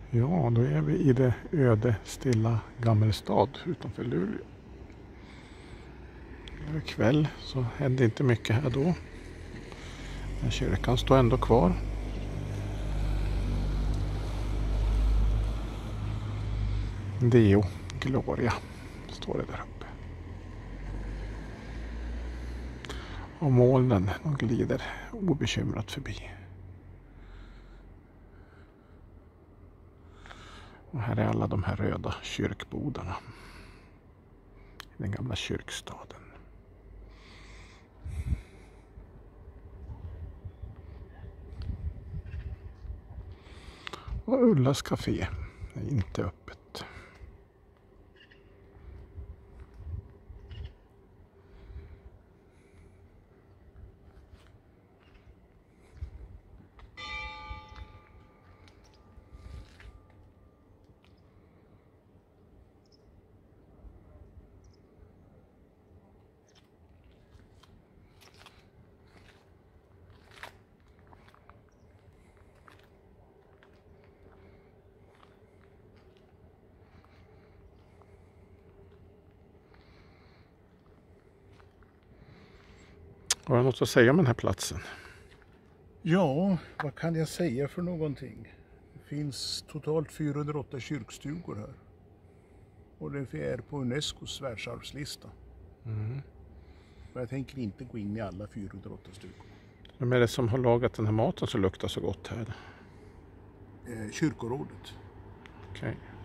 Ja, då är vi i det öde, stilla Gammelstad utanför Luleå. Det är kväll så händer inte mycket här då. Men kyrkan står ändå kvar. Deo Gloria står det där uppe. Och molnen de glider obekymrat förbi. Och här är alla de här röda kyrkbodarna i den gamla kyrkstaden. Och Ullas café är inte öppet. Har du något att säga om den här platsen? Ja, vad kan jag säga för någonting? Det finns totalt 408 kyrkstugor här. Och det är på Unescos världsarvslista. Men jag tänker inte gå in i alla 408 stugor. Vem är det som har lagat den här maten som luktar så gott här? Kyrkorådet. Okej.